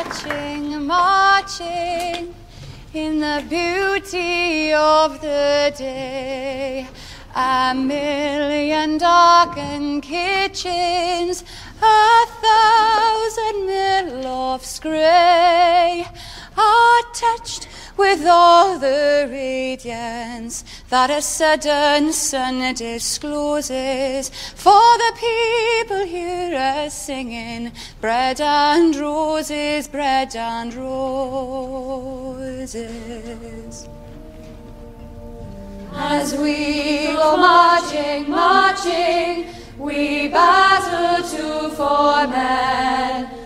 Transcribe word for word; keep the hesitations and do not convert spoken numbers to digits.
marching, marching in the beauty of the day. A million darkened kitchens, a thousand mill-lofts grey, are touched with all the radiance that a sudden sun discloses. For the people hear us singing, bread and roses, bread and roses. As we go marching, marching, we battle to for men.